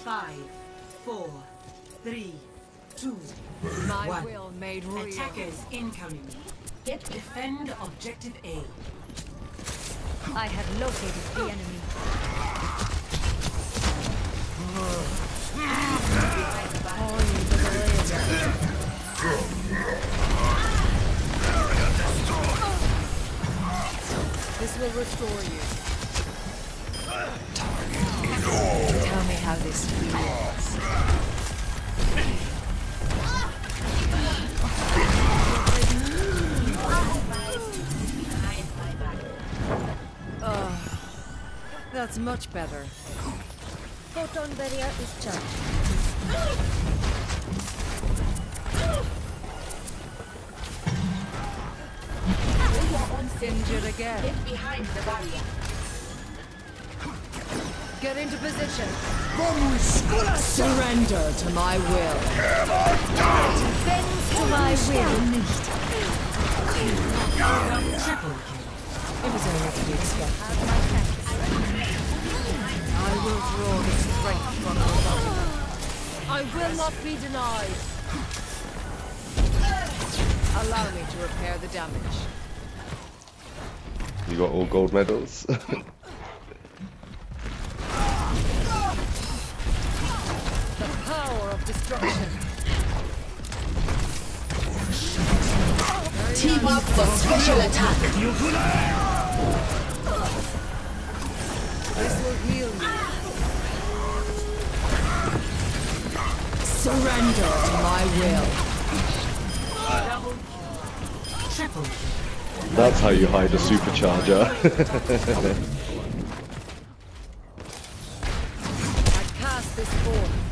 5, 4, 3, 2, My 1. will made real. Attackers incoming. Defend objective A. I have located the enemy. This will restore you. Tell me how this feels. That's much better. Photon barrier is charged. Injured again. Get behind the barrier. Get into position. Surrender to my will. Bend to my will. Triple kill. It was only to be expected. I will draw the strength from the body. I will not be denied. Allow me to repair the damage. You got all gold medals. The power of destruction. Team up for special attack. This will heal you. Surrender to my will. Triple kill. That's how you hide a supercharger. I cast this forth.